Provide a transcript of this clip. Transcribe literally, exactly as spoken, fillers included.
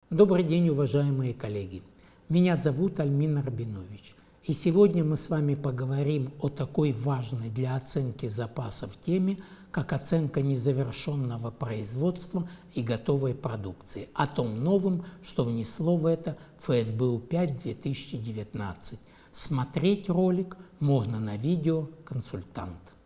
Добрый день, уважаемые коллеги! Меня зовут Альмин Рабинович, и сегодня мы с вами поговорим о такой важной для оценки запасов теме, как оценка незавершенного производства и готовой продукции, о том новом, что внесло в это эф эс бэ у пять две тысячи девятнадцать. Смотреть ролик можно на видео «Консультант».